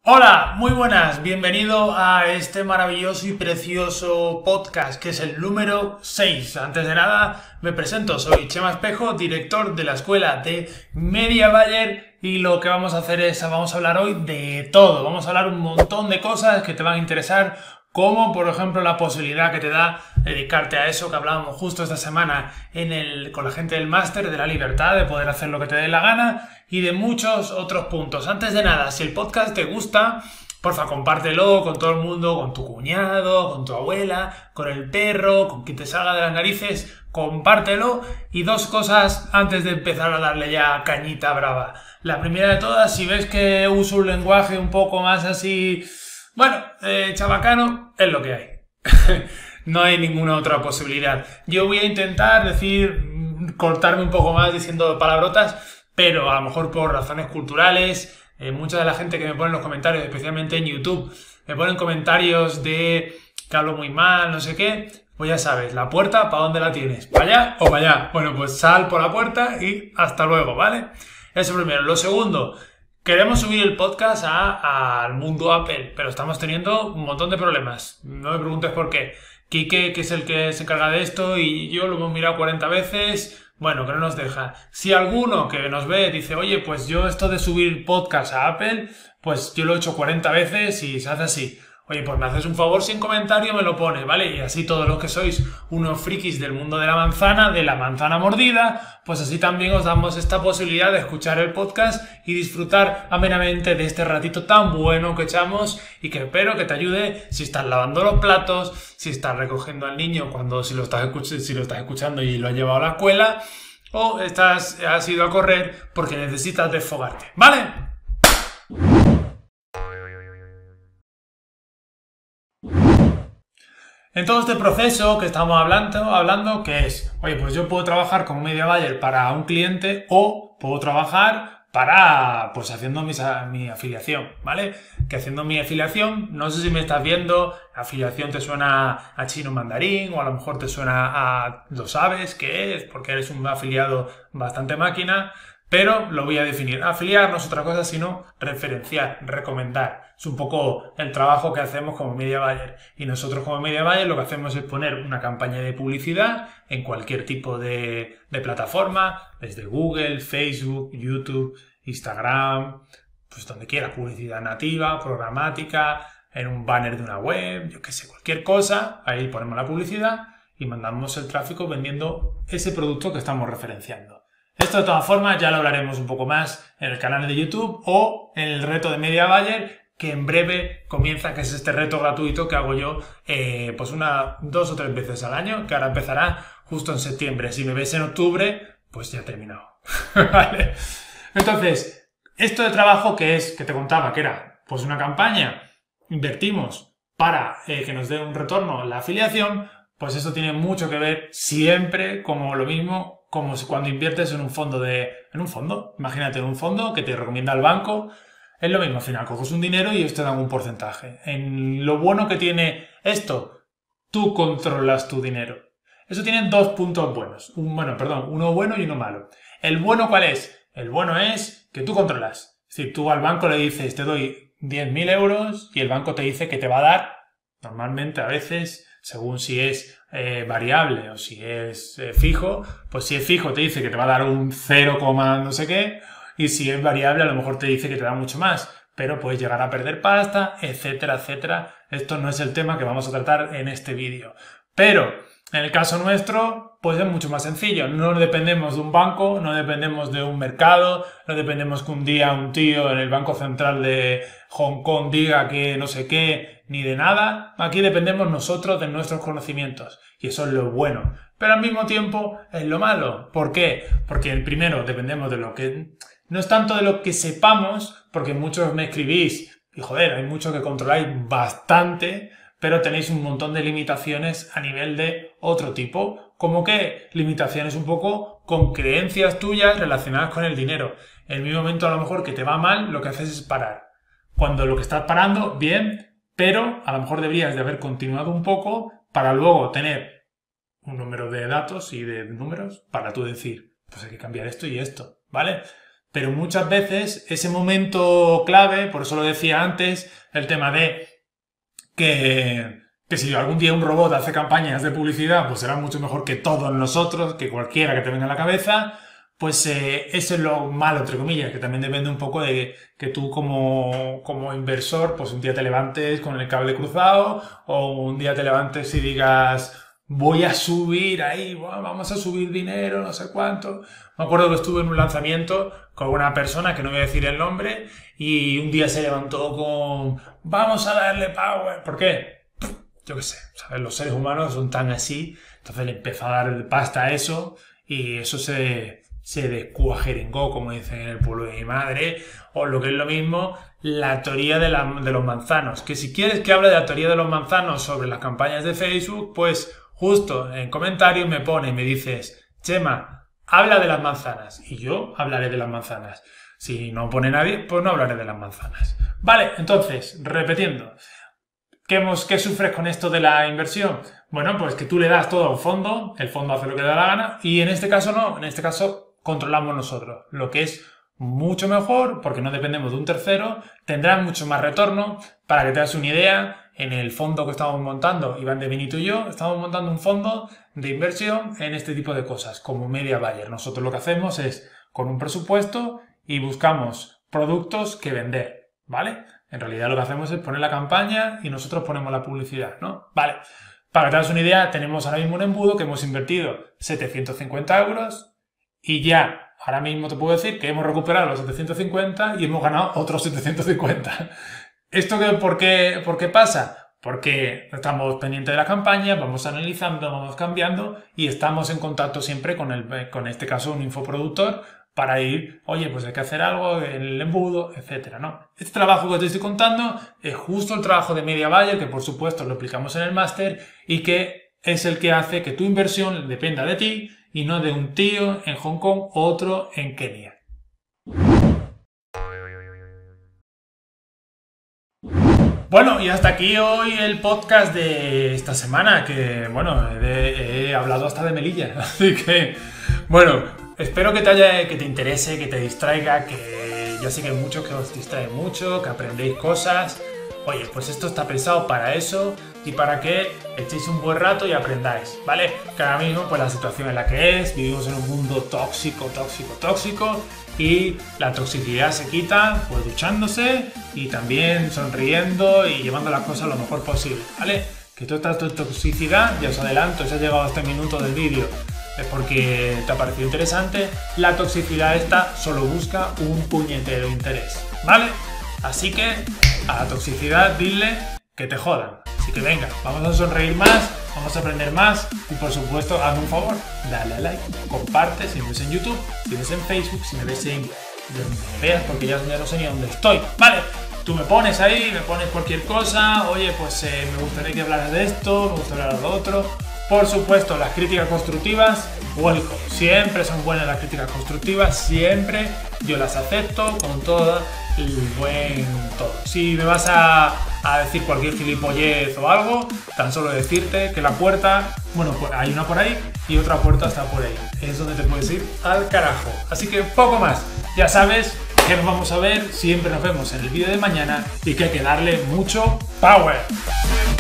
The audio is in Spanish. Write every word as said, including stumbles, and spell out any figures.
Hola, muy buenas, bienvenido a este maravilloso y precioso podcast que es el número seis. Antes de nada, me presento, soy Chema Espejo, director de la escuela de Media Buyer y lo que vamos a hacer es, vamos a hablar hoy de todo, vamos a hablar un montón de cosas que te van a interesar, como por ejemplo la posibilidad que te da dedicarte a eso que hablábamos justo esta semana en el, con la gente del máster, de la libertad de poder hacer lo que te dé la gana y de muchos otros puntos. Antes de nada, si el podcast te gusta, porfa, compártelo con todo el mundo, con tu cuñado, con tu abuela, con el perro, con quien te salga de las narices, compártelo. Y dos cosas antes de empezar a darle ya cañita brava. La primera de todas, si ves que uso un lenguaje un poco más así, bueno, eh, chabacano, es lo que hay. No hay ninguna otra posibilidad. Yo voy a intentar decir, cortarme un poco más diciendo palabrotas, pero a lo mejor por razones culturales, eh, mucha de la gente que me pone en los comentarios, especialmente en YouTube, me ponen comentarios de que hablo muy mal, no sé qué, pues ya sabes, la puerta, ¿para dónde la tienes? ¿Para allá o para allá? Bueno, pues sal por la puerta y hasta luego, ¿vale? Eso primero. Lo segundo, queremos subir el podcast a, al mundo Apple, pero estamos teniendo un montón de problemas. No me preguntes por qué. Quique, que es el que se encarga de esto, y yo lo hemos mirado cuarenta veces... Bueno, que no nos deja. Si alguno que nos ve dice, oye, pues yo esto de subir podcast a Apple, pues yo lo he hecho cuarenta veces y se hace así. Oye, pues me haces un favor, sin comentario me lo pones, ¿vale? Y así todos los que sois unos frikis del mundo de la manzana, de la manzana mordida, pues así también os damos esta posibilidad de escuchar el podcast y disfrutar amenamente de este ratito tan bueno que echamos y que espero que te ayude si estás lavando los platos, si estás recogiendo al niño cuando si lo estás, escuch- si lo estás escuchando y lo has llevado a la escuela, o estás, has ido a correr porque necesitas desfogarte, ¿vale? En todo este proceso que estamos hablando, hablando, que es, oye, pues yo puedo trabajar como media buyer para un cliente o puedo trabajar para, pues haciendo mis, mi afiliación, ¿vale? Que haciendo mi afiliación, no sé si me estás viendo, afiliación te suena a chino mandarín o a lo mejor te suena a, lo sabes qué es, porque eres un afiliado bastante máquina, pero lo voy a definir. Afiliar no es otra cosa sino referenciar, recomendar. Es un poco el trabajo que hacemos como media buyer. Y nosotros como media buyer lo que hacemos es poner una campaña de publicidad en cualquier tipo de, de plataforma, desde Google, Facebook, YouTube, Instagram, pues donde quiera, publicidad nativa, programática, en un banner de una web, yo qué sé, cualquier cosa, ahí ponemos la publicidad y mandamos el tráfico vendiendo ese producto que estamos referenciando. Esto de todas formas ya lo hablaremos un poco más en el canal de YouTube o en el reto de Media Buyer, que en breve comienza, que es este reto gratuito que hago yo eh, pues una, dos o tres veces al año, que ahora empezará justo en septiembre. Si me ves en octubre, pues ya he terminado. ¿Vale? Entonces, esto de trabajo que es, que te contaba, que era pues una campaña, invertimos para eh, que nos dé un retorno la afiliación, pues eso tiene mucho que ver siempre, como lo mismo, como si cuando inviertes en un fondo de... En un fondo, imagínate en un fondo que te recomienda el banco, es lo mismo, al final coges un dinero y ellos te dan un porcentaje. En lo bueno que tiene esto, tú controlas tu dinero. Eso tiene dos puntos buenos. Un, bueno, perdón, uno bueno y uno malo. ¿El bueno cuál es? El bueno es que tú controlas. Es decir, tú al banco le dices, te doy diez mil euros y el banco te dice que te va a dar, normalmente a veces, según si es eh, variable o si es eh, fijo, pues si es fijo te dice que te va a dar un cero, no sé qué, y si es variable a lo mejor te dice que te da mucho más, pero puedes llegar a perder pasta, etcétera, etcétera. Esto no es el tema que vamos a tratar en este vídeo. Pero en el caso nuestro, pues es mucho más sencillo. No dependemos de un banco, no dependemos de un mercado, no dependemos que un día un tío en el Banco Central de Hong Kong diga que no sé qué, ni de nada. Aquí dependemos nosotros de nuestros conocimientos. Y eso es lo bueno. Pero al mismo tiempo es lo malo. ¿Por qué? Porque primero dependemos de lo que... No es tanto de lo que sepamos, porque muchos me escribís, y joder, hay muchos que controláis bastante, pero tenéis un montón de limitaciones a nivel de otro tipo. ¿Cómo qué? Limitaciones un poco con creencias tuyas relacionadas con el dinero. En el mismo momento a lo mejor que te va mal, lo que haces es parar. Cuando lo que estás parando, bien, pero a lo mejor deberías de haber continuado un poco para luego tener un número de datos y de números para tú decir, pues hay que cambiar esto y esto, ¿vale? pero muchas veces ese momento clave, por eso lo decía antes, el tema de que, que si algún día un robot hace campañas de publicidad, pues será mucho mejor que todos nosotros, que cualquiera que te venga a la cabeza, pues eh, eso es lo malo, entre comillas, que también depende un poco de que tú como, como inversor, pues un día te levantes con el cable cruzado o un día te levantes y digas, voy a subir ahí, vamos a subir dinero, no sé cuánto. Me acuerdo que estuve en un lanzamiento con una persona, que no voy a decir el nombre, y un día se levantó con, vamos a darle power. ¿Por qué? Yo qué sé, ¿sabes? Los seres humanos son tan así, entonces le empezó a dar pasta a eso y eso se... se descuajeringó, como dicen en el pueblo de mi madre, o lo que es lo mismo, la teoría de, la, de los manzanos. Que si quieres que hable de la teoría de los manzanos sobre las campañas de Facebook, pues justo en comentarios me pone y me dices, Chema, habla de las manzanas, y yo hablaré de las manzanas. Si no pone nadie, pues no hablaré de las manzanas. Vale, entonces, repitiendo, ¿qué, hemos, qué sufres con esto de la inversión? Bueno, pues que tú le das todo a un fondo, el fondo hace lo que le da la gana, y en este caso no, en este caso controlamos nosotros, lo que es mucho mejor porque no dependemos de un tercero, tendrás mucho más retorno. Para que te hagas una idea, en el fondo que estamos montando, Iván de Benito y yo, estamos montando un fondo de inversión en este tipo de cosas, como Media Buyer. Nosotros lo que hacemos es, con un presupuesto, y buscamos productos que vender, ¿vale? En realidad lo que hacemos es poner la campaña y nosotros ponemos la publicidad, ¿no? Vale. Para que te hagas una idea, tenemos ahora mismo un embudo que hemos invertido setecientos cincuenta euros, y ya, ahora mismo te puedo decir que hemos recuperado los setecientos cincuenta y hemos ganado otros setecientos cincuenta. ¿Esto qué, por, qué, por qué pasa? Porque estamos pendientes de la campaña, vamos analizando, vamos cambiando y estamos en contacto siempre con, el, con este caso, un infoproductor para ir, oye, pues hay que hacer algo en el embudo, etcétera, ¿no? Este trabajo que te estoy contando es justo el trabajo de Media Buyer, que por supuesto lo aplicamos en el máster y que es el que hace que tu inversión dependa de ti y no de un tío en Hong Kong o otro en Kenia. Bueno, y hasta aquí hoy el podcast de esta semana, que bueno, he, he hablado hasta de Melilla, así que bueno, espero que te haya, que te interese, que te distraiga, que ya sé que hay muchos que os distraen mucho, que aprendéis cosas. Oye, pues esto está pensado para eso y para que echéis un buen rato y aprendáis, ¿vale? Que ahora mismo, pues la situación en la que es, vivimos en un mundo tóxico, tóxico, tóxico y la toxicidad se quita, pues duchándose y también sonriendo y llevando las cosas lo mejor posible, ¿vale? Que toda esta toxicidad, ya os adelanto, si has llegado a este minuto del vídeo es porque te ha parecido interesante, la toxicidad esta solo busca un puñetero interés, ¿vale? Así que a la toxicidad dile que te jodan. Así que venga, vamos a sonreír más, vamos a aprender más y por supuesto hazme un favor, dale a like, comparte si me ves en YouTube, si me ves en Facebook, si me ves en donde me veas porque ya, ya no sé ni dónde estoy, ¿vale? Tú me pones ahí, me pones cualquier cosa, oye pues eh, me gustaría que hablaras de esto, me gustaría hablar de lo otro. Por supuesto, las críticas constructivas, welcome. Siempre son buenas las críticas constructivas, siempre yo las acepto con todo el buen todo. Si me vas a, a decir cualquier gilipollez o algo, tan solo decirte que la puerta, bueno, pues hay una por ahí y otra puerta está por ahí. Es donde te puedes ir al carajo. Así que poco más. Ya sabes que nos vamos a ver, siempre nos vemos en el vídeo de mañana y que hay que darle mucho power.